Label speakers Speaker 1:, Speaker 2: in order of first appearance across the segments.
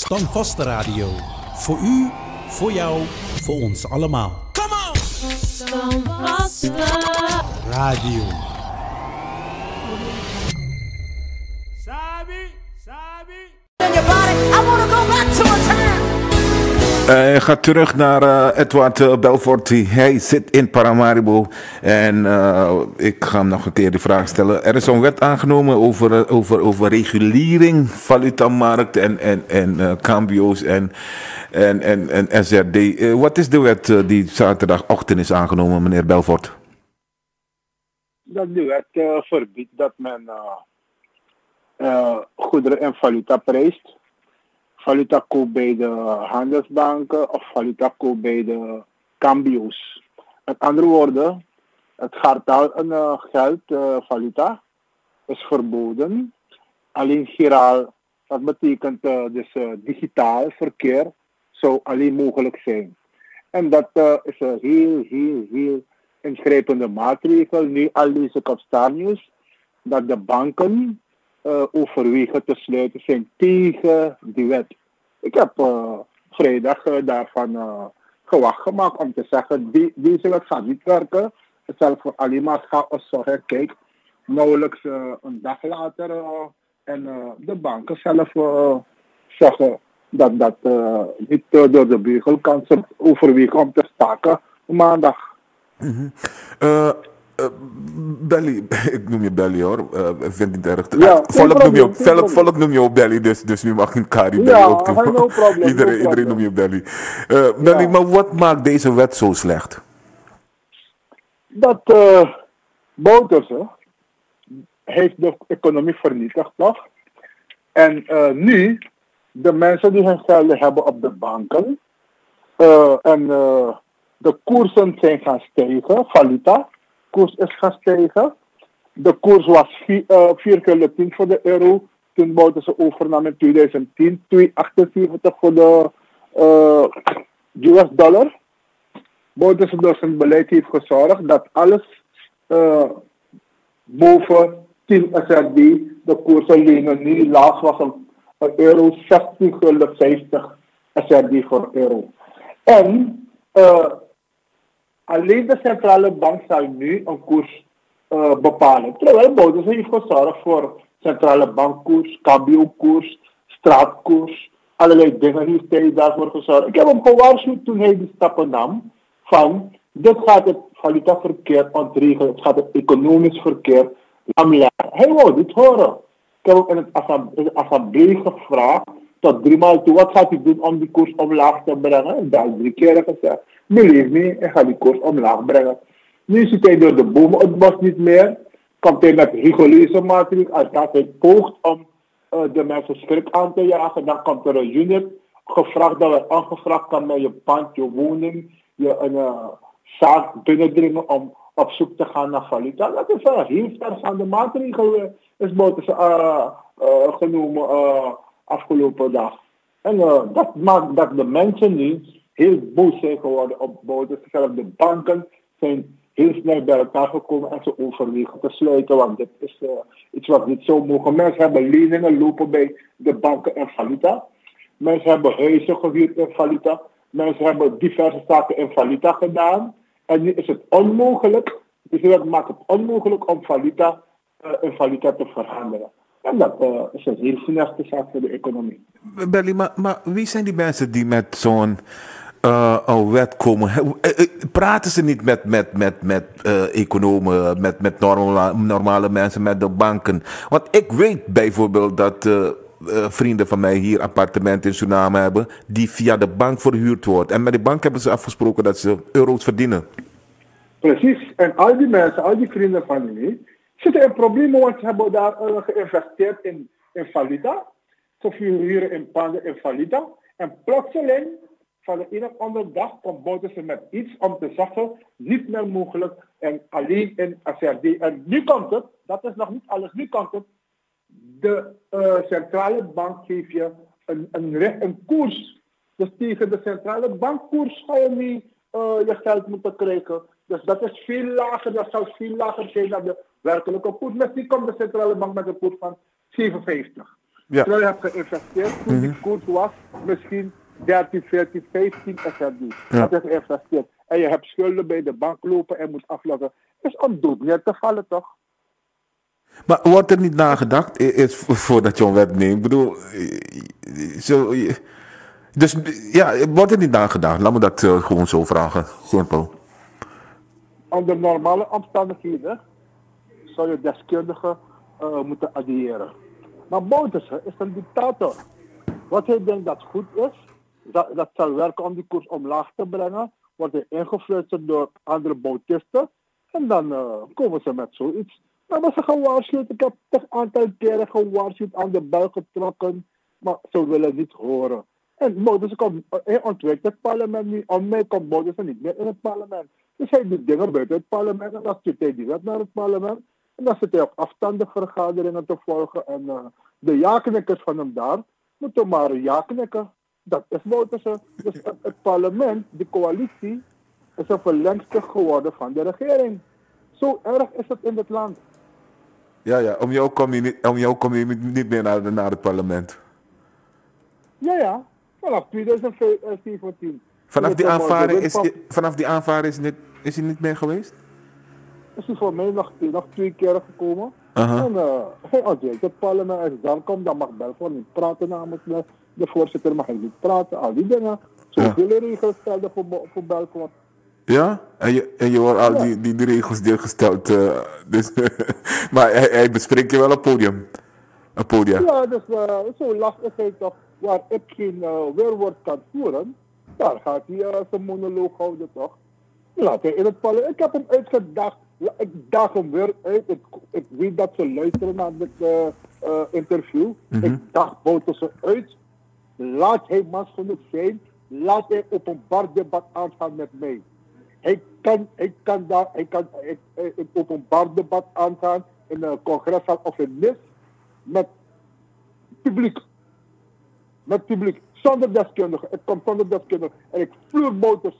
Speaker 1: Standvaste Radio. Voor u, voor jou, voor ons allemaal. Come on!
Speaker 2: Standvaste
Speaker 1: Radio.
Speaker 2: in your body. I wanna go back to a time.
Speaker 3: Hij gaat terug naar Edward Belfort. Hij zit in Paramaribo. En ik ga hem nog een keer de vraag stellen. Er is een wet aangenomen over regulering, valutamarkt en cambio's en SRD. Wat is de wet die zaterdagochtend is aangenomen, meneer Belfort?
Speaker 4: Dat de wet verbiedt dat men goederen en valuta prijst. Valuta koopt bij de handelsbanken of valuta koopt bij de cambio's. Met andere woorden, het gartaal en geld, valuta, is verboden. Alleen giraal, dat betekent dus digitaal verkeer, zou alleen mogelijk zijn. En dat is een heel ingrijpende maatregel. Nu al lees ik op Star News dat de banken overwegen te sluiten zijn tegen die wet. Ik heb vrijdag daarvan gewacht gemaakt om te zeggen, deze wet gaat niet werken. Het zal voor alleen maar chaos zorgen. Kijk, nauwelijks een dag later en de banken zelf zeggen dat dat niet door de beugel kan overwegen om te staken maandag.
Speaker 3: Mm-hmm. Belly, ik noem je Belly hoor, ik vind het niet erg.
Speaker 4: Ja,
Speaker 3: Volk noem je ook Belly, dus nu mag je Kari Belly ook doen.
Speaker 4: No problem,
Speaker 3: iedereen noem je Belly. Belly, maar wat maakt deze wet zo slecht?
Speaker 4: Dat Bouterse heeft de economie vernietigd, toch? En nu, de mensen die hun gelden hebben op de banken en de koersen zijn gaan stijgen, valuta. Koers is gaan stijgen. De koers was 4 keer 10 voor de euro. Toen bouwden ze overnam in 2010. 2,78 voor de US dollar. Bouwden ze dus een beleid heeft gezorgd dat alles boven 10 SRD, de koers alleen nu laatst was een euro 16,50 SRD voor euro. En alleen de centrale bank zal nu een koers bepalen. Terwijl Bouterse heeft gezorgd voor centrale bankkoers, cambio-koers, straatkoers, allerlei dingen heeft hij daarvoor gezorgd. Ik heb hem gewaarschuwd toen hij die stappen nam van dit gaat het valutaverkeer ontregelen, het gaat het economisch verkeer omlaag. Hij wou dit horen. Ik heb hem in het assemblee gevraagd tot 3 maal toe, wat gaat hij doen om die koers omlaag te brengen? Dat is 3 keer gezegd. Believe me, hij gaat die koers omlaag brengen. Nu zit hij door de bomen het bos niet meer. Komt hij met rigoleuze maatregelen. Als hij poogt om de mensen schrik aan te jagen, dan komt er een unit gevraagd dat we aangevraagd kan met je pand, je woning, je een zaak binnendringen om op zoek te gaan naar valuta. Dat is een heel vergaande maatregel. Is Bouterse genomen afgelopen dag. En dat maakt dat de mensen nu heel boos zijn geworden op Bouterse. Zelfs de banken zijn heel snel bij elkaar gekomen en ze overwegen te sluiten. Want dit is iets wat niet zo mogen. Mensen hebben leningen lopen bij de banken in valuta. Mensen hebben huizen gehuurd in valuta. Mensen hebben diverse zaken in valuta gedaan. En nu is het onmogelijk. Dus dat maakt het onmogelijk om valuta in valuta te verhandelen. En dat is een heel slechte zaak voor de economie.
Speaker 3: Belly, maar wie zijn die mensen die met zo'n wet komen? Praten ze niet met economen, met normale mensen, met de banken? Want ik weet bijvoorbeeld dat vrienden van mij hier appartementen in Suriname hebben die via de bank verhuurd wordt. En met de bank hebben ze afgesproken dat ze euro's verdienen.
Speaker 4: Precies. En al die mensen, al die vrienden van mij, zitten in problemen, want ze hebben daar geïnvesteerd in valuta. Ze verhuren in panden in valuta. En plotseling, van de ene op andere dag, komt Bouterse met iets om te zeggen, niet meer mogelijk en alleen in SRD. En nu komt het, dat is nog niet alles, nu komt het, de centrale bank geeft je een koers. Dus tegen de centrale bankkoers ga je niet je geld moeten krijgen. Dus dat is veel lager, dat zou veel lager zijn dan de werkelijke koers. Misschien komt de centrale bank met een koers van 57.
Speaker 3: Ja.
Speaker 4: Terwijl je hebt geïnvesteerd toen die koers was misschien 13, 14, 15 SRD.
Speaker 3: Ja.
Speaker 4: Dat je geïnvesteerd. En je hebt schulden bij de bank lopen en moet aflossen. Is om dood neer te vallen toch?
Speaker 3: Maar wordt er niet nagedacht, voordat je een wet neemt? Ik bedoel, dus ja, wordt er niet nagedacht? Laat me dat gewoon zo vragen. Gewoon, Paul.
Speaker 4: Onder normale omstandigheden zou je deskundigen moeten addiëren. Maar Bouterse is een dictator. Wat hij denkt dat goed is, dat zal werken om die koers omlaag te brengen, wordt hij ingefluisterd door andere Boutisten. En dan komen ze met zoiets. Maar hebben ze gewaarschuwd. Ik heb toch een aantal keren gewaarschuwd, aan de bel getrokken. Maar ze willen niet horen. En Bouterse ontwijkt het parlement niet. Om mij komt Bouterse niet meer in het parlement. Dus hij doet dingen buiten het parlement. En dan stuurt hij die wet naar het parlement. En dan zit hij op afstandige vergaderingen te volgen. En de ja-knikkers van hem daar moeten maar ja knikken. Dat is Bouterse. Dus het parlement, de coalitie, is een verlengstuk geworden van de regering. Zo erg is het in het land.
Speaker 3: Ja, om jou kom je niet meer naar het parlement.
Speaker 4: Ja, vanaf 2017.
Speaker 3: Vanaf die aanvaring is hij niet meer geweest?
Speaker 4: Is hij voor mij nog 2 keer gekomen. En hij ontwijkt het parlement. Als hij dan komt, dan mag Belfort niet praten namens de voorzitter. Mag hij niet praten, al die dingen. Zoveel regels stelden voor Belfort.
Speaker 3: Ja? En je hoort al die regels deurgesteld. Dus, maar hij bespreekt je wel op podium.
Speaker 4: Ja, dus zo lastig is hij toch. Waar ik geen weerwoord kan voeren, daar gaat hij zijn monoloog houden toch. Laat hij in het parlement. Ik heb hem uitgedacht. Ik daag hem weer uit. Ik weet dat ze luisteren naar dit interview. Ik dacht Bouterse uit. Laat hij mas genoeg zijn. Laat hij openbaar debat aangaan met mij. Hij kan een openbaar debat aangaan in een congreszaal of in NIS met publiek. Met publiek. Zonder deskundigen. Ik kom zonder deskundigen. En ik vloer Bouterse.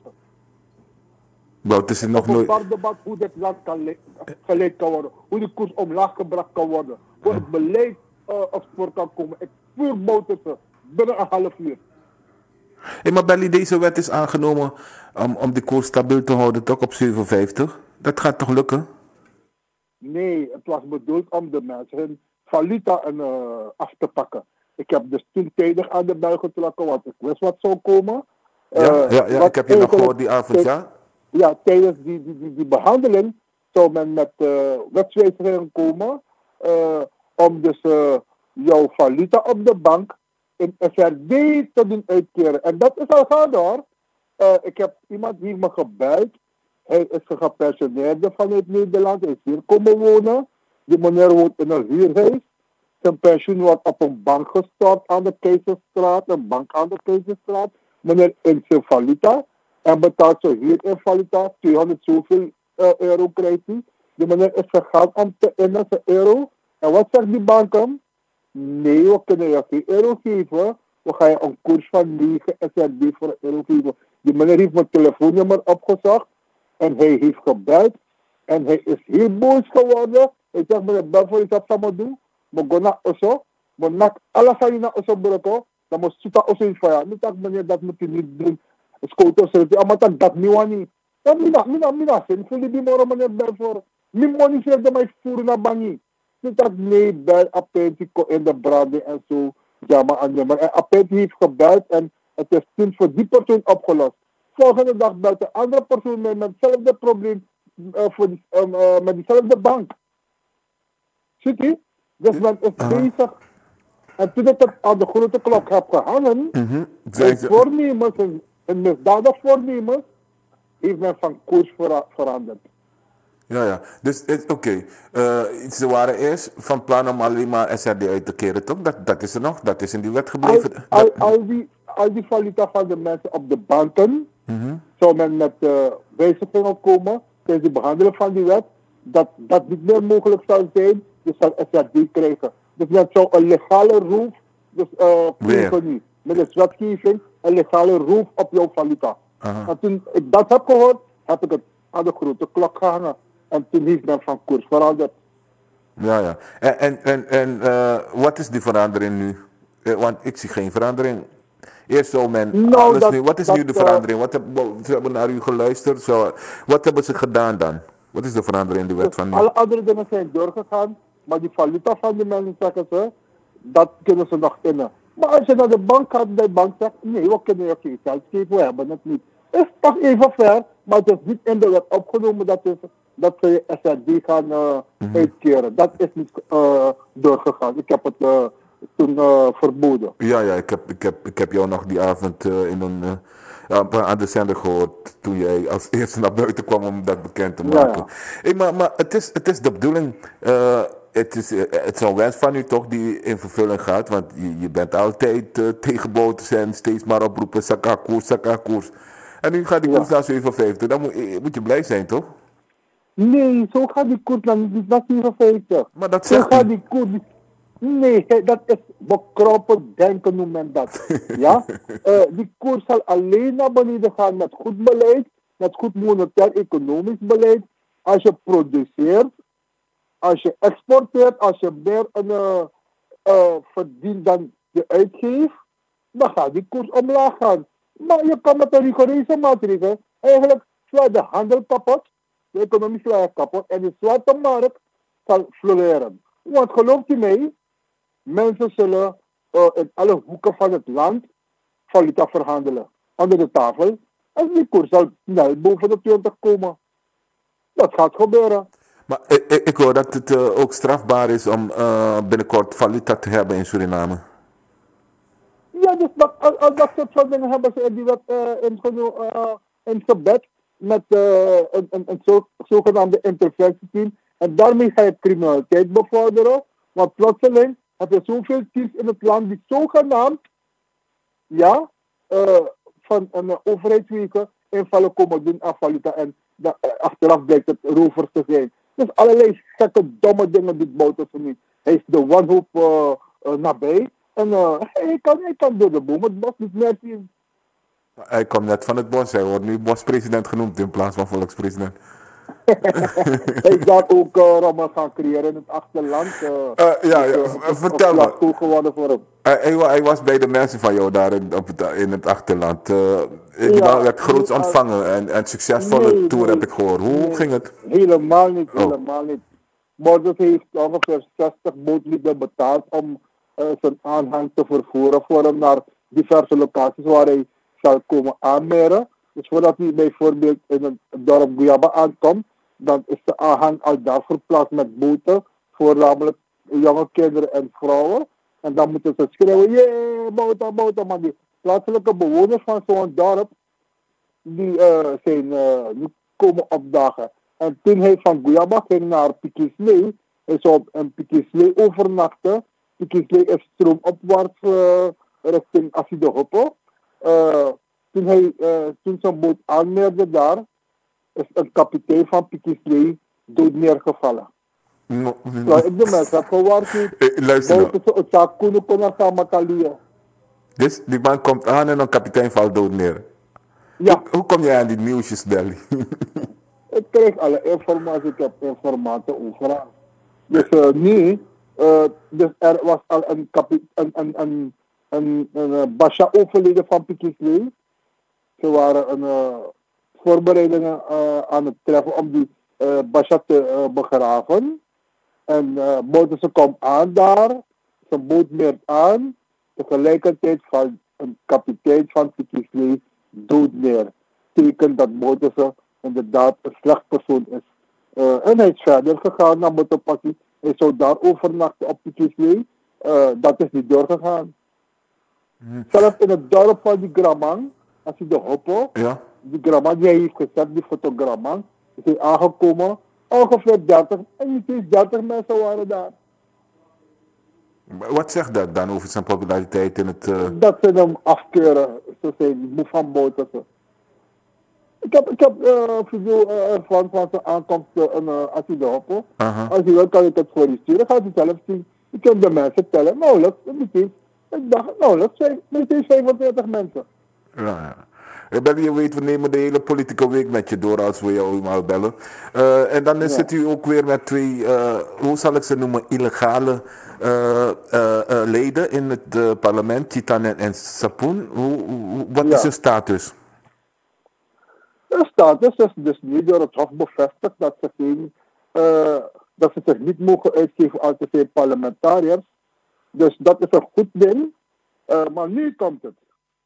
Speaker 3: Bouterse nog nooit.
Speaker 4: Openbaar debat hoe dit land geleid kan worden. Hoe de koers omlaag gebracht kan worden. Hoe het beleid op spoor kan komen. Ik vloer Bouterse binnen een half uur.
Speaker 3: Hey, maar Belly, deze wet is aangenomen om de koers stabiel te houden, toch op 57? Dat gaat toch lukken?
Speaker 4: Nee, het was bedoeld om de mensen hun valuta af te pakken. Ik heb dus toen tijdig aan de bel getrokken, want ik wist wat zou komen.
Speaker 3: Ja, ik heb je nog gehoord die avond, ja?
Speaker 4: Ja, tijdens die behandeling zou men met wetswijzigingen komen om dus jouw valuta op de bank in SRD te doen uitkeren. En dat is al gaande hoor. Ik heb iemand die me gebeld. Hij is een gepensioneerde vanuit Nederland. Hij is hier komen wonen. Die meneer woont in een huurhuis. Zijn pensioen wordt op een bank gestort aan de Keizerstraat. Een bank aan de Keizerstraat. Meneer in zijn valuta. En betaalt zo hier in valuta. 200 zoveel euro krijgt hij. Die meneer is gegaan om te innen zijn euro. En wat zegt die bank hem? Nee, we kunnen je geen euro geven. We gaan je een koers van 9 SRD voor een euro geven. Die meneer heeft mijn telefoonnummer opgezocht. En hij heeft gebeld. En hij is heel boos geworden. Hij zegt, meneer Belfort, is dat samen doen? Maar ga naar Osso. Maar nak alles aan je naar Osso brengen. Dan moet je Osso in van ja. Nu zeg meneer, dat moet je niet doen. Scouter zegt, maar dat niet wat niet. Ja, mina, zin voor die morgen meneer Belfort. Mijn money zegt dat mij voeren naar Bangi. Dus dat nee, bel Appentje in de branden en zo. Ja, maar aan de maar. En Appentje heeft gebeld en het is toen voor die persoon opgelost. Volgende dag belt de andere persoon met hetzelfde probleem met diezelfde bank. Ziet u? Dus men is bezig. En toen ik het aan de grote klok heb gehangen, voornemens, een misdadig voornemens, heeft men van koers veranderd.
Speaker 3: Ja. Dus oké. Ze waren eerst van plan om alleen maar SRD uit te keren, toch? Dat is er nog. Dat is in die wet gebleven.
Speaker 4: Al die valuta van de mensen op de banken, zou men met wijzigingen komen tijdens de behandeling van die wet, dat niet meer mogelijk zou zijn, dus zal SRD krijgen. Dus men zou een legale roof, dus niet. Met de wetgeving, een legale roof op jouw valuta. En toen ik dat heb gehoord, heb ik het aan de grote klok gehangen. En toen heeft men van koers veranderd.
Speaker 3: Ja, ja. En wat is die verandering nu? Want ik zie geen verandering. Eerst zo men
Speaker 4: Nou,
Speaker 3: alles
Speaker 4: dat,
Speaker 3: nu. Wat is
Speaker 4: dat,
Speaker 3: nu de verandering? Ze hebben naar u geluisterd. Wat hebben ze gedaan dan? Wat is de verandering in de wet van nu?
Speaker 4: alle andere dingen zijn doorgegaan, maar die valuta van die mensen, zeggen ze, dat kunnen ze nog innen. Maar als je naar de bank gaat, de bank zegt, nee, we kunnen je geen geld geven, we hebben het niet. Is toch even ver, maar het is niet in de wet opgenomen dat ze je SRD gaan uitkeren. Dat is niet doorgegaan. Ik heb het toen verboden.
Speaker 3: Ja, ja, ik heb jou nog die avond aan de zender gehoord toen jij als eerste naar buiten kwam om dat bekend te maken.
Speaker 4: Ja.
Speaker 3: Hey, maar het is de bedoeling, het is een wens van u toch die in vervulling gaat, want je bent altijd tegen boten en steeds maar oproepen, zakka koers. En nu gaat die koers naar 57, dan moet je blij zijn toch?
Speaker 4: Nee, zo gaat die koers niet naar 54.
Speaker 3: Maar dat
Speaker 4: Zo
Speaker 3: zegt
Speaker 4: gaat
Speaker 3: u.
Speaker 4: die koers. Nee, dat is bekroppen denken noemt men dat. Ja? Die koers zal alleen naar beneden gaan met goed beleid, met goed monetair-economisch beleid. Als je produceert, als je exporteert, als je meer verdient dan je uitgeeft, dan gaat die koers omlaag gaan. Maar je kan met een rigoureuze maatregel eigenlijk sla de handel kapot, de economie sla je kapot en de zwarte markt zal floreren. Want gelooft u mij, mensen zullen in alle hoeken van het land valuta verhandelen. Onder de tafel. En die koers zal snel boven de 20 komen. Dat gaat gebeuren.
Speaker 3: Maar ik hoor dat het ook strafbaar is om binnenkort valuta te hebben in Suriname.
Speaker 4: Ja, dus dat soort van dingen hebben ze in die wet in gebed met een zogenaamde interventieteam. En daarmee ga je criminaliteit bevorderen. Want plotseling heb je zoveel teams in het land die zogenaamd van een overheidswegen invallen komen doen aan valuta. En achteraf blijkt het rovers te zijn. Dus allerlei gekke, domme dingen doet Bouterse niet. Hij is de wanhoop nabij. En hij kan door de boom het bos niet meer zien.
Speaker 3: Hij komt net van het bos, hij wordt nu bospresident genoemd in plaats van volkspresident.
Speaker 4: Hij is daar ook rommel gaan creëren in het achterland.
Speaker 3: Vertel me.
Speaker 4: Toe geworden voor hem.
Speaker 3: Hij was bij de mensen van jou daar in het achterland. Die werd groots ontvangen en succesvolle tour heb ik gehoord. Hoe ging het?
Speaker 4: Helemaal niet. Borders heeft ongeveer 60 bootlieden betaald om zijn aanhang te vervoeren voor hem naar diverse locaties waar hij zal komen aanmeren. Dus voordat hij bijvoorbeeld in het dorp Guyaba aankomt, dan is de aanhang al daar verplaatst met boten, voornamelijk jonge kinderen en vrouwen. En dan moeten ze schreeuwen, jee, boten. Maar die plaatselijke bewoners van zo'n dorp, die niet komen opdagen. En toen hij van Guyaba ging naar Pikislee, hij zou op een Pikislee overnachten. Pikislee is stroomopwaarts richting Asidohopo. Toen zijn boot aanmeerde daar, is een kapitein van Pikislee dood neergevallen. Ik de mensen heb gewaarschuwd.
Speaker 3: Luister
Speaker 4: nou.
Speaker 3: Dus die man komt aan en een kapitein valt dood neer.
Speaker 4: Ja.
Speaker 3: Hoe kom jij aan die nieuwsjes, Belly?
Speaker 4: Ik krijg alle informatie, ik heb informatie overal. Dus dus er was al een Basha overleden van Pikislee. Ze waren voorbereidingen aan het treffen om die Basha te begraven. En Bouterse komt aan daar, zijn boot meert aan. Tegelijkertijd valt een kapitein van Pikislee dood neer. Tekent dat Bouterse inderdaad een slecht persoon is. En hij is verder gegaan naar Motopassy. Hij zou daar overnachten op Pikislee. Dat is niet doorgegaan. Zelfs in het dorp van die Gramang, als je de Hoppo, die Gramang die hij heeft gezet, die fotogramang, is hij aangekomen. Ongeveer 30, en niet eens 30 mensen waren daar.
Speaker 3: Wat zegt dat dan over zijn populariteit in het...
Speaker 4: Dat ze hem afkeuren, ze zijn moe van Bouterse. Ik heb video van zijn aankomst als hij de Hoppo. Als je wil kan ik het voor je sturen, gaat hij zelf zien. Ik kan de mensen tellen, nauwelijks, niet eens. Ik dacht, nauwelijks, 45 mensen.
Speaker 3: Ja. Rebellie, je weet, we nemen de hele politieke week met je door als we jou eenmaal bellen. En dan zit u ook weer met twee, hoe zal ik ze noemen, illegale leden in het parlement, Titan en Sapoen. Wat is hun status?
Speaker 4: De status is dus nu door het Hof bevestigd dat ze zich niet mogen uitgeven als de parlementariërs. Dus dat is een goed ding. Maar nu komt het.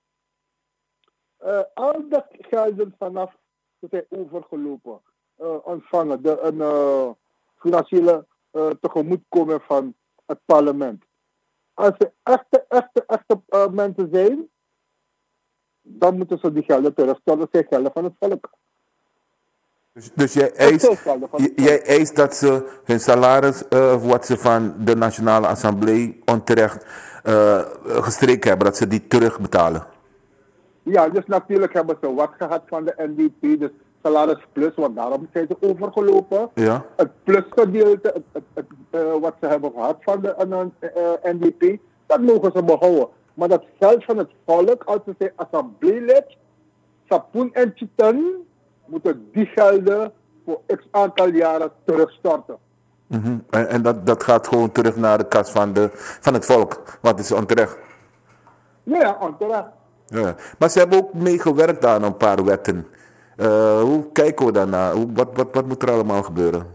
Speaker 4: Al dat gelden vanaf ze zijn overgelopen, ontvangen, een financiële tegemoetkoming van het parlement. Als ze echte mensen zijn, dan moeten ze die gelden terugstellen. Dat zijn gelden van het volk.
Speaker 3: Dus jij eist dat ze hun salaris, wat ze van de Nationale Assemblée onterecht gestreken hebben, dat ze die terugbetalen?
Speaker 4: Ja, dus natuurlijk hebben ze wat gehad van de NDP, dus salaris plus, want daarom zijn ze overgelopen.
Speaker 3: Ja.
Speaker 4: Het plusgedeelte, wat ze hebben gehad van de NDP, dat mogen ze behouden. Maar dat geld van het volk, als ze zijn assembleelid, Sapoen en Titan, moeten die gelden voor x aantal jaren terugstorten.
Speaker 3: En dat gaat gewoon terug naar de kas van het volk, wat is onterecht.
Speaker 4: Ja, onterecht.
Speaker 3: Ja. Maar ze hebben ook meegewerkt aan een paar wetten. Hoe kijken we daarnaar? Wat moet er allemaal gebeuren?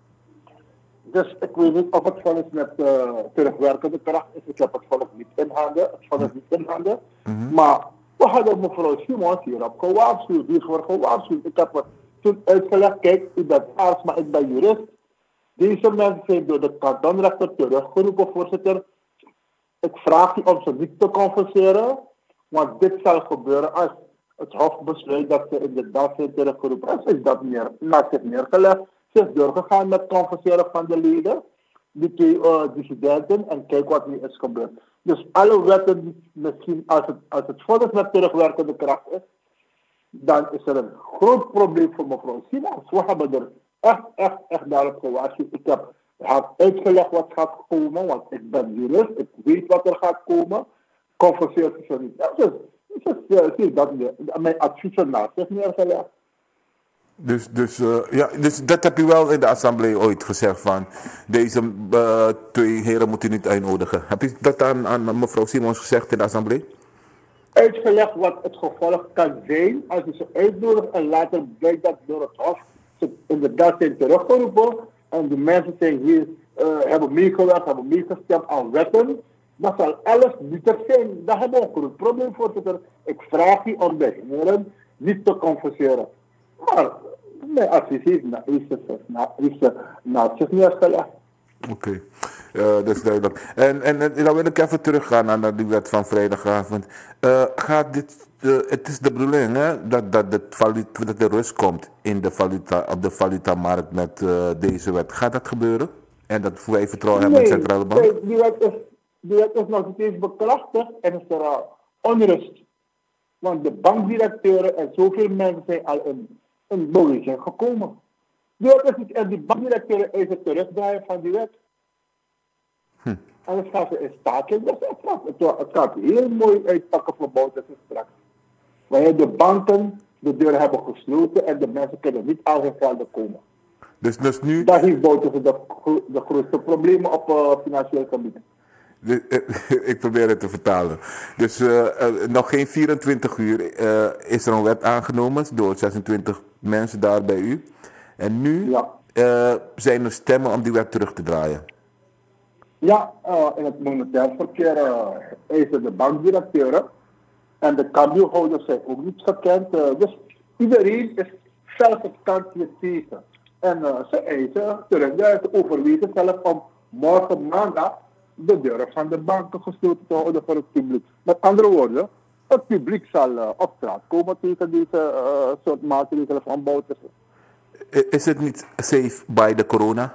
Speaker 4: Dus ik weet niet of het vonnis met terugwerkende kracht is. Ik heb het volk niet in handen. Maar we hadden mevrouw Simons hierop gewaarschuwd. Die is voor gewaarschuwd. Ik heb het toen uitgelegd. Kijk, u bent arts, maar ik ben jurist. Deze mensen zijn door de kantonrechter teruggeroepen, voorzitter. Ik vraag u om ze niet te confesseren. Want dit zal gebeuren als het Hof besluit dat ze inderdaad zijn teruggeroepen. En ze is dat naast zich neergelegd. Ze is doorgegaan met confesseren van de leden, die twee dissidenten, en kijk wat nu is gebeurd. Dus alle wetten, misschien als het vonnis met terugwerkende kracht is, dan is er een groot probleem voor mevrouw Simons. We hebben er echt daarop gewaarschuwd. Ik heb haar uitgelegd wat gaat komen, want ik ben jurist, ik weet wat er gaat komen. Confesseert ze niet. Ja, dus mijn adviezen naast zich neergelegd.
Speaker 3: Dus dat heb je wel in de assemblee ooit gezegd van deze twee heren moet u niet uitnodigen. Heb je dat aan mevrouw Simons gezegd in de assemblee?
Speaker 4: Uitgelegd wat het gevolg kan zijn als je ze uitnodigt en later blijkt dat door het Hof ze inderdaad zijn teruggeroepen en de mensen zijn hier, hebben meegewerkt, hebben meegestemd aan wetten. Dat zal alles nietig zijn. Daar hebben we ook een probleem, voorzitter. Ik vraag u om de heren niet te confesseren. Maar mijn advies is naast zich neergelegd.
Speaker 3: Oké, dat is duidelijk. En dan wil ik even teruggaan naar die wet van vrijdagavond. Het is de bedoeling hè, dat de rust komt op de valutamarkt met deze wet. Gaat dat gebeuren? En dat wij vertrouwen hebben in de centrale bank?
Speaker 4: Nee, die wet is nog niet eens bekrachtigd en is er onrust. Want de bankdirecteuren en zoveel mensen zijn al in beweging gekomen. Die wet is niet, en die bankdirecteuren is het terugdraaien van die wet. En dan gaan ze in staking. Het gaat heel mooi uitpakken voor Bouterse straks. Wanneer de banken de deuren hebben gesloten en de mensen kunnen niet aan hun gelden komen.
Speaker 3: Dus nu...
Speaker 4: Daar heeft Bouterse de grootste problemen op financieel gebied.
Speaker 3: Ik probeer het te vertalen. Dus nog geen 24 uur is er een wet aangenomen door 26 mensen daar bij u. En nu zijn er stemmen om die wet terug te draaien.
Speaker 4: Ja, in het monetair verkeer eisen de bankdirecteuren en de cambiohouders zijn ook niet gekend. Dus iedereen is zelf het kantje tegen. En ze eisen terug. Ze overwegen zelf om morgen maandag de deuren van de banken gesloten te houden voor het publiek. Met andere woorden, het publiek zal op straat komen tegen deze soort maatregelen van Bouterse.
Speaker 3: Is het niet safe bij de corona?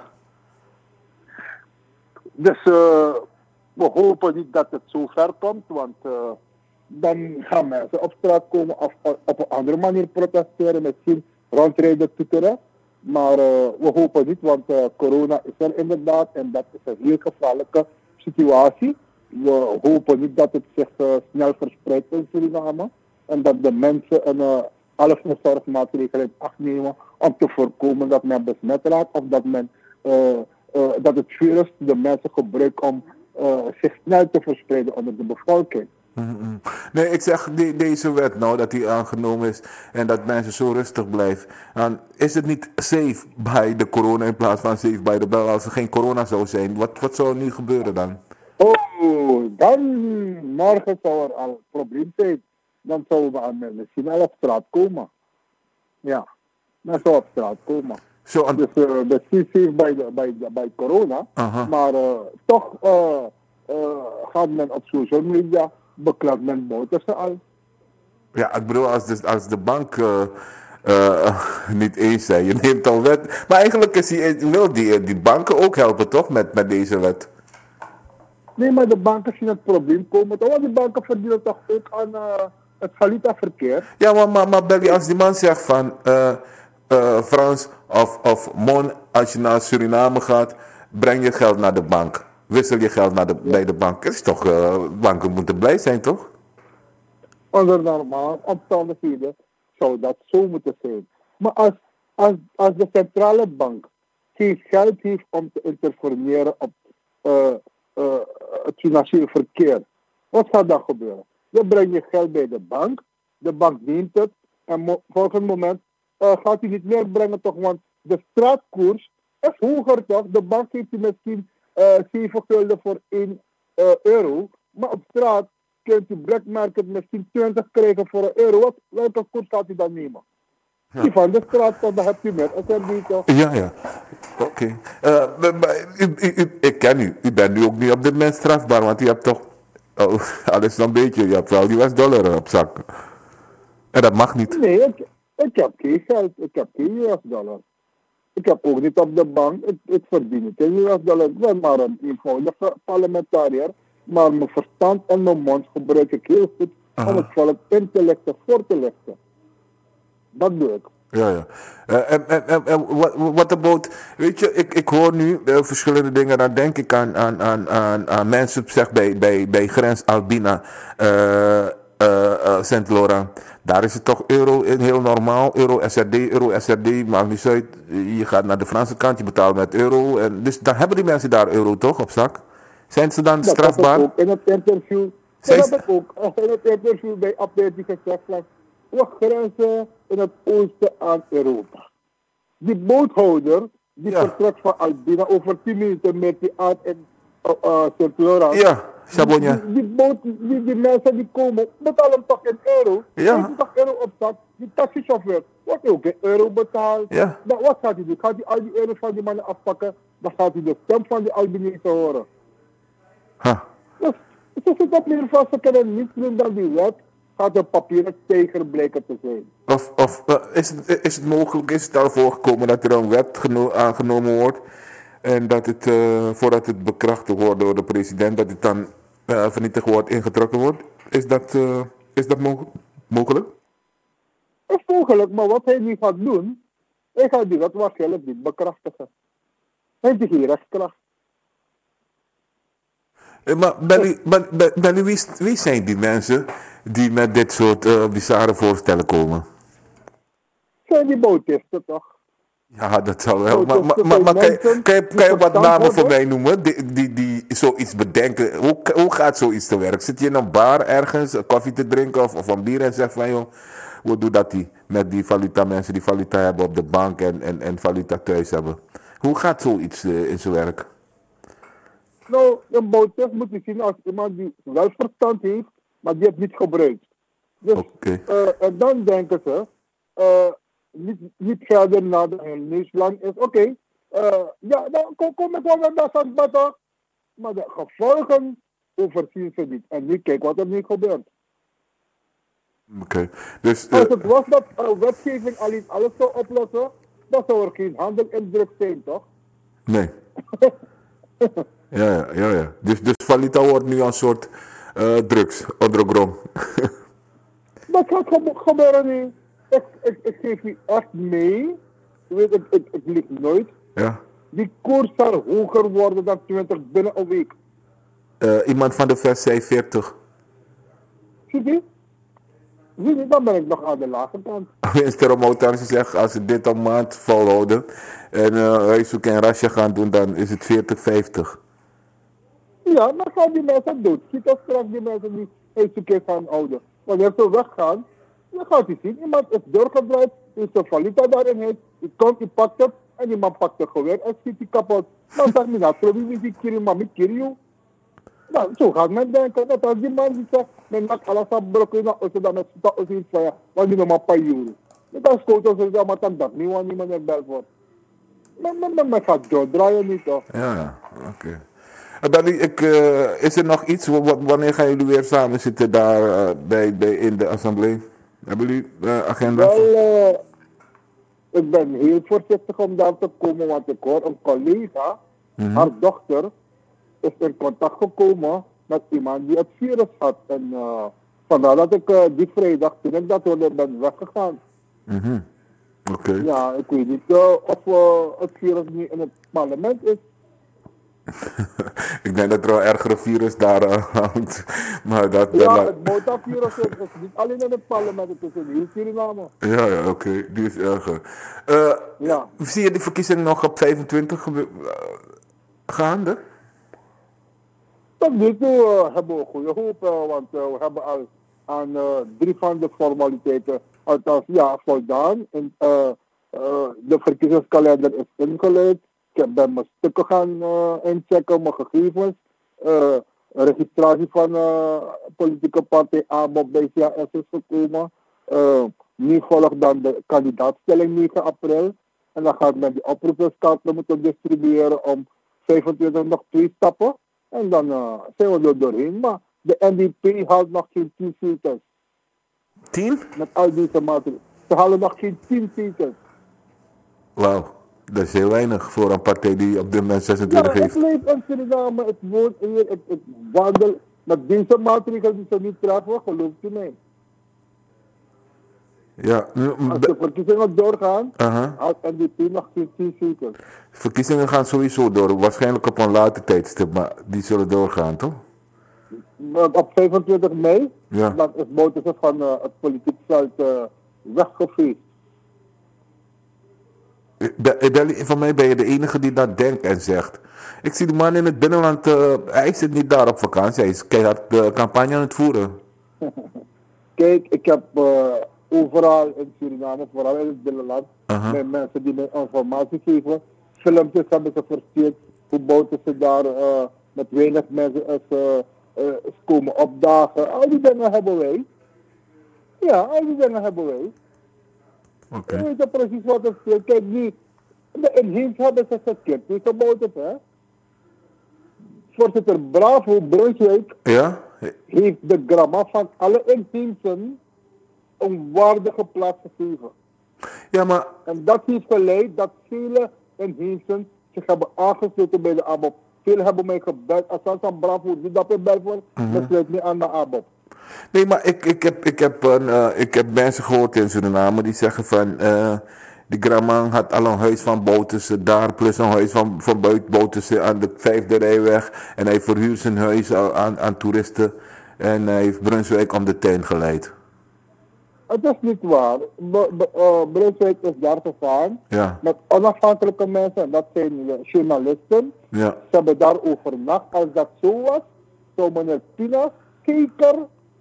Speaker 4: Dus we hopen niet dat het zo ver komt, want dan gaan mensen op straat komen of op een andere manier protesteren, misschien rondrijden toeteren. Maar we hopen niet, want corona is er inderdaad en dat is een heel gevaarlijke situatie. We hopen niet dat het zich snel verspreidt in Suriname. En dat de mensen alle voorzorgsmaatregelen in acht nemen om te voorkomen dat men besmet raakt of dat men dat het virus de mensen gebruikt om zich snel te verspreiden onder de bevolking.
Speaker 3: Nee, ik zeg deze wet nou, dat die aangenomen is en dat mensen zo rustig blijven. Dan is het niet safe bij de corona in plaats van safe bij de bel. Als er geen corona zou zijn, wat zou er nu gebeuren dan?
Speaker 4: Oh, dan morgen zou er al een probleem zijn. Dan zouden we misschien al op straat komen. Ja, dan zou op straat komen. Dus dat is safe bij corona. Maar toch gaat men op social media, beklaagt men boterse al.
Speaker 3: Ja, ik bedoel, als de bank niet eens zijn, je neemt al wet. Maar eigenlijk wil die banken ook helpen, toch, met deze wet?
Speaker 4: Nee, maar de banken zien het probleem komen. Want de banken verdienen toch ook aan het valutaverkeer.
Speaker 3: Ja, maar Belly, als die man zegt van Frans of Mon, als je naar Suriname gaat, breng je geld naar de bank. Wissel je geld bij de bank. Het is toch, banken moeten blij zijn, toch?
Speaker 4: Onder normale omstandigheden zou dat zo moeten zijn. Maar als de centrale bank geen geld heeft om te interveneren op het financiële verkeer, wat gaat dan gebeuren? Dan breng je geld bij de bank neemt het en volgend moment gaat hij niet meer brengen toch, want de straatkoers is hoger toch? De bank heeft u misschien 7 gulden voor 1 euro, maar op straat kunt u black market misschien 20 krijgen voor €1. Welke koers gaat u dan nemen? Ja. Die van de straat, dan heb je met SRB toch?
Speaker 3: Ja. Oké. Ik ken u. U bent nu ook niet op dit moment strafbaar, want u hebt toch alles een beetje. Je hebt wel US-dollar op zak. En dat mag niet.
Speaker 4: Nee, ik heb geen geld. Ik heb geen US-dollar. Ik heb ook niet op de bank. Ik verdien niet in US-dollar. Ik ben maar een eenvoudige parlementariër. Maar mijn verstand en mijn mond gebruik ik heel goed om het volk in te lichten, voor te lichten. Dat doe ik.
Speaker 3: Ja. En wat about, weet je, ik hoor nu verschillende dingen. Dan denk ik aan mensen, zeg bij grens Albina, Saint-Laurent. Daar is het toch euro heel normaal. Euro SRD, maakt niet uit. Je gaat naar de Franse kant, je betaalt met euro. En dus dan hebben die mensen daar euro toch op zak? Zijn ze dan strafbaar?
Speaker 4: Dat heb ik ook in het interview. Dat heb ik ook in het interview bij Update gezegd. We grenzen in het oosten aan Europa. Die boothouder, die vertrekt van Albina over 10 minuten met die aan in Saint-Laurent.
Speaker 3: Ja, Chabonia.
Speaker 4: Die mensen die komen, betalen toch in euro.
Speaker 3: Ja.
Speaker 4: Heeft toch euro op zak. Die taxichauffeur wordt ook in euro betaald.
Speaker 3: Ja.
Speaker 4: Dan wat gaat hij doen? Gaat hij al die euro's van die mannen afpakken? Dan gaat hij de stem van die Albanese horen. Dus ze zitten op ieder geval, ze kunnen niets doen dan die wet. Gaat een papieren tijger blijken te zijn.
Speaker 3: Of is het mogelijk, is het al voorgekomen dat er een wet aangenomen wordt en dat het, voordat het bekrachtigd wordt door de president, dat het dan vernietigd wordt, ingetrokken wordt? Is dat mogelijk?
Speaker 4: Dat is mogelijk, maar wat hij nu gaat doen, hij gaat die wet waarschijnlijk niet bekrachtigen. Hij heeft geen rechtskracht.
Speaker 3: Maar Benny, wie zijn die mensen die met dit soort bizarre voorstellen komen?
Speaker 4: Zijn die bootisten toch?
Speaker 3: Ja, dat zal wel. Maar kan je wat namen voor mij noemen die zoiets bedenken? Hoe gaat zoiets te werk? Zit je in een bar ergens koffie te drinken of een bier en zegt van joh, hoe doe dat met die valuta mensen die valuta hebben op de bank en valuta thuis hebben? Hoe gaat zoiets in zijn werk?
Speaker 4: Nou, een bootjes moet je zien als iemand die wel verstand heeft, maar die het niet gebruikt. Dus en dan denken ze, niet verder naar de nieuwslang is, ja, dan kom ik wel met dat soort. Maar de gevolgen overzien ze niet. En nu kijk wat er nu gebeurt.
Speaker 3: Dus,
Speaker 4: als het was dat wetgeving alleen alles zou oplossen, dan zou er geen handel in drugs zijn, toch?
Speaker 3: Nee. Ja. Dus valuta wordt nu een soort drugs, underground.
Speaker 4: Dat gaat gebeuren nu. Ik geef u echt mee. Ik lieg nooit.
Speaker 3: Ja.
Speaker 4: Die koers zal hoger worden dan 20 binnen een week.
Speaker 3: Iemand van de vers zei 40.
Speaker 4: Zie je? Zie je, dan ben ik nog aan de lage kant.
Speaker 3: Mr. Romoutansi zegt, als ze dit een maand volhouden en huiszoek en rasje gaan doen, dan is het 40-50.
Speaker 4: Ja, dan gaan die mensen dood. Ziet als straks die mensen die huiszoekers gaan houden. Wanneer ze weggaan, dan gaat u zien. Iemand is doorgedraaid, is de valuta daarin heeft. Die komt, die pakt het en die man pakt het geweer en schiet die kapot. Dan zegt men, nou, probeer niet die kiri, maar met kiri. Nou, zo gaat men denken. Dat als die man die zegt, men maakt alles aan brokken, dan is het dan met iets van ja, want die nog maar een paar euro. Dat is goed als ze zeggen, maar dan dat niet, want niemand heeft bel voor. Men gaat doordraaien niet, toch?
Speaker 3: Ja, oké. Is er nog iets, wanneer gaan jullie weer samen zitten daar in de assemblee? Hebben jullie agenda?
Speaker 4: Wel, ik ben heel voorzichtig om daar te komen, want ik hoor een collega, haar dochter, is in contact gekomen met iemand die het virus had. En vandaar dat ik die vrijdag, toen ik dat hoorde, ben weggegaan.
Speaker 3: Oké.
Speaker 4: Ja, ik weet niet of het virus nu in het parlement is.
Speaker 3: Ik denk dat er wel ergere virus daar hangt. Maar dat,
Speaker 4: Ja, het Mota-virus is niet alleen in het parlement, het is in heel Suriname.
Speaker 3: Ja, oké. Die is erger.
Speaker 4: Ja.
Speaker 3: Zie je die verkiezingen nog op 25 gaande?
Speaker 4: Tot nu toe hebben we goede hoop, want we hebben al aan 3 van de formaliteiten althans voldaan. En, de verkiezingskalender is ingeleid. Ik ben mijn stukken gaan inchecken, mijn gegevens. Registratie van politieke partij ABOP bij CAS is gekomen. Nu volgt dan de kandidaatstelling 9 april. En dan gaat men die oproepingskaarten moeten distribueren om 25 nog 2 stappen. En dan zijn we er doorheen. Maar de NDP haalt nog geen 10 zetels.
Speaker 3: 10?
Speaker 4: Met al deze maatregelen. Ze halen nog geen 10 zetels.
Speaker 3: Wauw, dat is heel weinig voor een partij die op dit moment 26
Speaker 4: Ja,
Speaker 3: heeft.
Speaker 4: ik leef in Suriname, ik woon hier, ik wandel. Met deze maatregelen die ze niet treffen, geloof je mij.
Speaker 3: Ja,
Speaker 4: Als de verkiezingen doorgaan, haalt NDP nog geen 10 zetels.
Speaker 3: verkiezingen gaan sowieso door, waarschijnlijk op een later tijdstip, maar die zullen doorgaan, toch?
Speaker 4: Op 25 mei,
Speaker 3: Ja.
Speaker 4: dan is Bouterse van het politiek veld weggeveegd.
Speaker 3: Van mij ben je de enige die dat denkt en zegt. Ik zie de man in het binnenland, hij zit niet daar op vakantie, hij is keihard de campagne aan het voeren.
Speaker 4: Kijk, ik heb overal in Suriname, vooral in het binnenland, met mensen die mij informatie geven. Filmpjes hebben ze verstuurd, hoe Bouterse daar met weinig mensen is komen opdagen. Al die dingen hebben wij. Ja, al die dingen hebben wij.
Speaker 3: Oké.
Speaker 4: We weten precies wat er speelt. Kijk, nu, in Heems hebben ze sceptisch gebouwd, hè. Voorzitter Bravo Brunswijk
Speaker 3: Ja?
Speaker 4: heeft de gramma van alle inheemsen een waardige plaats gegeven.
Speaker 3: Ja, maar
Speaker 4: En dat heeft geleid dat vele inheemsen zich hebben aangesloten bij de ABOP. Velen hebben mij gebeld, als aan Bravo die dat bel voor, dan sluit me aan de ABOP.
Speaker 3: nee, maar ik heb mensen gehoord in Suriname die zeggen van die Gramang had al een huis van Bouterse daar, plus een huis van buiten Bouterse aan de 5e rijweg. En hij verhuurt zijn huis aan toeristen en hij heeft Brunswijk om de tuin geleid.
Speaker 4: Het is niet waar. Brunswijk is daar gegaan
Speaker 3: Ja.
Speaker 4: met onafhankelijke mensen, en dat zijn journalisten.
Speaker 3: Ja.
Speaker 4: Ze hebben daar overnacht. Als dat zo was, zou meneer Pina zeker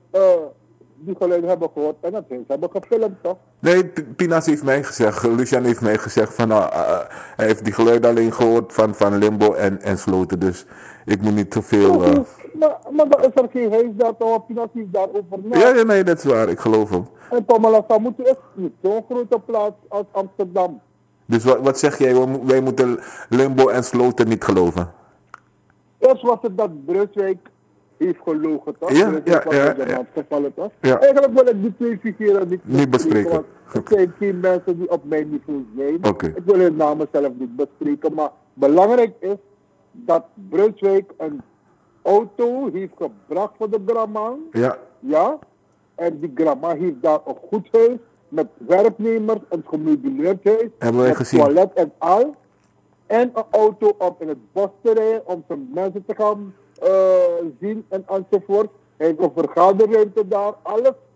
Speaker 4: die geluiden hebben gehoord en het huis hebben gefilmd, toch?
Speaker 3: Nee, Pinas heeft mij gezegd, Lucian heeft mij gezegd van hij heeft die geluiden alleen gehoord van Limbo en Sloten, dus ik moet niet te veel...
Speaker 4: Maar dan is er geen huis daar, toch? Pina heeft daar overnacht.
Speaker 3: Ja, nee, dat is waar, ik geloof hem.
Speaker 4: En Pamela is niet zo'n grote plaats als Amsterdam.
Speaker 3: Dus wat zeg jij, wij moeten Limbo en Sloten niet geloven?
Speaker 4: Eerst was het dat Brunswijk heeft gelogen, toch?
Speaker 3: Ja,
Speaker 4: Brunswijk was
Speaker 3: ja,
Speaker 4: in de
Speaker 3: ja.
Speaker 4: hand gevallen, toch?
Speaker 3: Ja.
Speaker 4: Eigenlijk wil ik die twee figuren
Speaker 3: Niet bespreken.
Speaker 4: Want het zijn geen mensen die op mijn niveau zijn.
Speaker 3: Oké.
Speaker 4: Ik wil hun namen zelf niet bespreken, maar belangrijk is dat Brunswijk een auto heeft gebracht voor de Gramman.
Speaker 3: Ja,
Speaker 4: Ja, en die Gramma heeft daar een goed huis met werknemers, een gemeubileerd huis,
Speaker 3: Hebben wij
Speaker 4: met
Speaker 3: gezien.
Speaker 4: toilet en al. En een auto om in het bos te rijden, om zijn mensen te gaan zien en enzovoort. Hij heeft een vergaderruimte daar, alles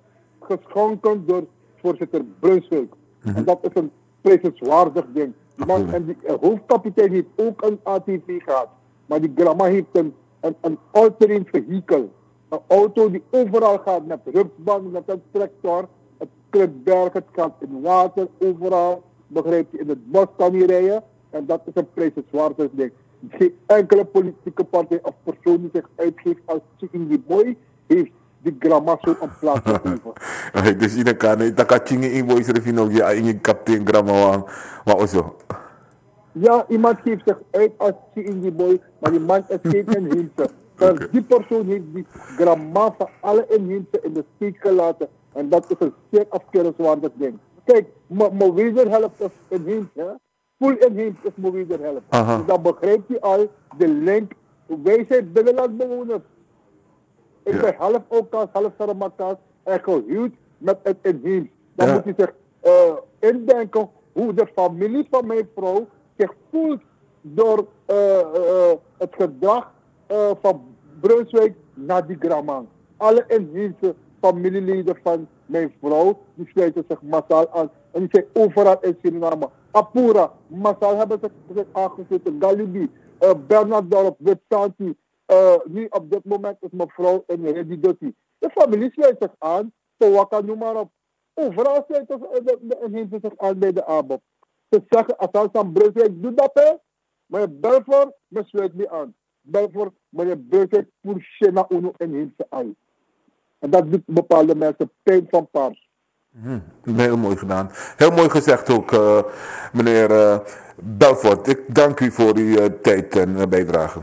Speaker 4: geschonken door voorzitter Brunswijk. En dat is een prijzenswaardig ding. En die hoofdkapitein heeft ook een ATV gehad. Maar die Gramma heeft een all-terrain vehikel. Een auto die overal gaat met rupsband, met een tractor. Het klimt bergen, het gaat in water, overal. Begrijp je, in het bos kan hij rijden. En dat is een prijzenswaardig ding. Geen enkele politieke partij of persoon die zich uitgeeft als Chikingi Boy heeft die Gramma zo een plaats gegeven.
Speaker 3: Dus in elkaar, dat kan Chikingi Boy schrijven nog in je kapitein Gramma wat zo.
Speaker 4: Ja, iemand geeft zich uit als Chikingi Boy, maar die man is geen inheemse. Dus die persoon heeft die Gramma van alle inheemse in de steek gelaten. En dat is een zeer afkeurenswaardig ding. Kijk, mijn wederhelft is inheems, hè. Full inheems is mijn wederhelft. Dus dan begrijpt u al de link. Wij zijn binnenlandbewoners. Ik ben half Okas, half Saramakas en gehuwd met het inheems. Dan moet u zich indenken hoe de familie van mijn vrouw zich voelt door het gedrag van Brunswijk naar die Gramma. Alle inheemse familieleden van mijn vrouw, die sluiten zich massaal aan. En die zijn overal in Suriname. Apura, massaal hebben ze zich aangesloten. Galibi, Bernarddorp, Witsanti. Nu op dit moment is mijn vrouw in Redidotti. De familie sluit zich aan. Towaka, noem maar op. Overal sluiten de inheemse zich aan bij de ABOP. Ze zeggen, als aan Brunswijk doet dat, hè. Maar Belfort, men sluit niet aan. Belfort, meneer Brunswijk, voor Shena Uno inheemse aan. En dat doet bepaalde mensen pijn van paars.
Speaker 3: Heel mooi gedaan. Heel mooi gezegd ook, meneer Belfort. Ik dank u voor uw tijd en bijdrage.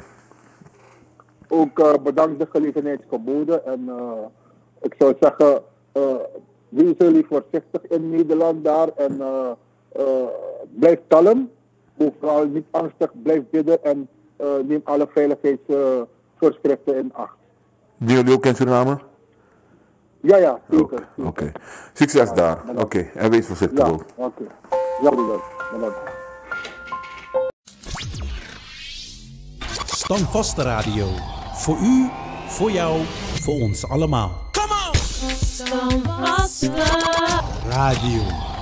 Speaker 4: Ook bedankt de gelegenheid geboden. En ik zou zeggen, wees jullie voorzichtig in Nederland daar. En blijf kalm. Vooral niet angstig, blijf bidden. En neem alle veiligheidsvoorschriften in acht.
Speaker 3: Die jullie ook in Suriname?
Speaker 4: Ja, zeker.
Speaker 3: Oké. Succes daar. Oké. En wees voorzichtig ook.
Speaker 4: Oké. Ja, bedankt.
Speaker 1: Standvaste Radio. Voor u, voor jou, voor ons allemaal. Come on! Standvaste Radio.